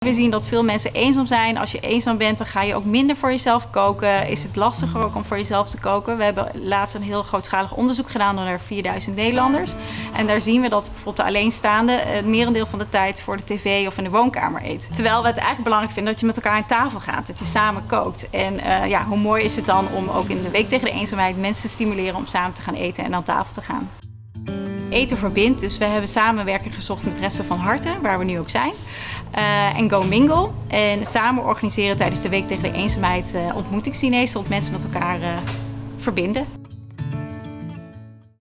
We zien dat veel mensen eenzaam zijn. Als je eenzaam bent, dan ga je ook minder voor jezelf koken. Is het lastiger ook om voor jezelf te koken. We hebben laatst een heel grootschalig onderzoek gedaan onder 4000 Nederlanders. En daar zien we dat bijvoorbeeld de alleenstaande het merendeel van de tijd voor de tv of in de woonkamer eet. Terwijl we het eigenlijk belangrijk vinden dat je met elkaar aan tafel gaat. Dat je samen kookt. En hoe mooi is het dan om ook in de week tegen de eenzaamheid mensen te stimuleren om samen te gaan eten en aan tafel te gaan. Eten verbindt, dus we hebben samenwerking gezocht met Resten van Harte, waar we nu ook zijn. En Go Mingle. En samen organiseren tijdens de Week tegen de Eenzaamheid ontmoetingsdiners, zodat mensen met elkaar verbinden.